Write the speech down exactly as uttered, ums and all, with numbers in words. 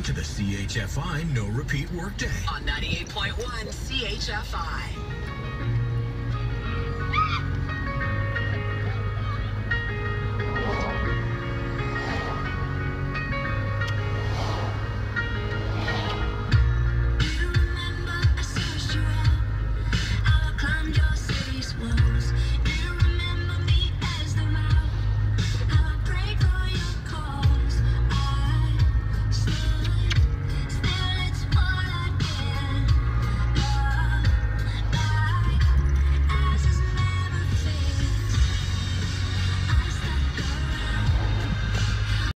listening to the C H F I No Repeat Workday on ninety-eight point one C H F I.